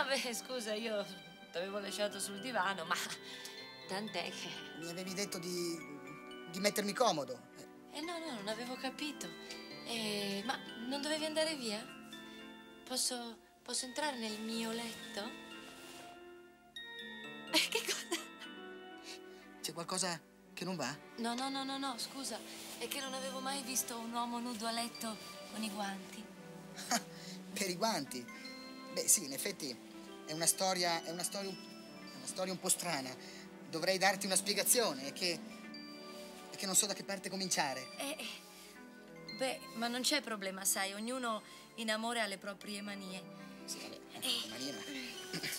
beh, scusa, io t'avevo lasciato sul divano, ma tant'è che... Mi avevi detto di mettermi comodo. No, non avevo capito. Ma non dovevi andare via? Posso entrare nel mio letto? Che cosa? C'è qualcosa che non va? No, scusa. È che non avevo mai visto un uomo nudo a letto con i guanti. Per i guanti? Beh, sì, in effetti è una storia un po' strana. Dovrei darti una spiegazione, è che non so da che parte cominciare. Beh, ma non c'è problema, sai, ognuno in amore ha le proprie manie. Sì, vabbè, manie, ma...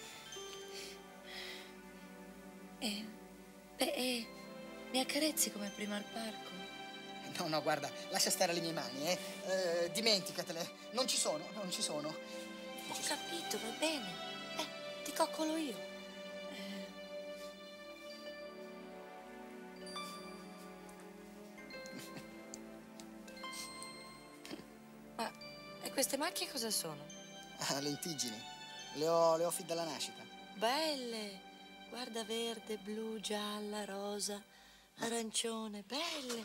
Mi accarezzi come prima al parco? No, guarda, lascia stare le mie mani, dimenticatele. Non ci sono. Ho capito, va bene. Ti coccolo io. Ma e queste macchie cosa sono? Ah, lentiggini. Le ho fin dalla nascita. Belle! Guarda, verde, blu, gialla, rosa, arancione, belle!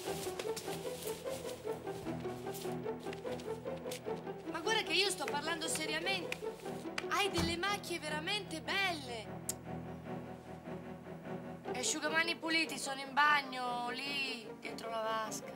Ma guarda che io sto parlando seriamente. Hai delle macchie veramente belle. Gli asciugamani puliti sono in bagno, lì, dietro la vasca.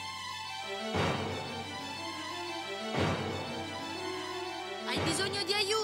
Hai bisogno di aiuto?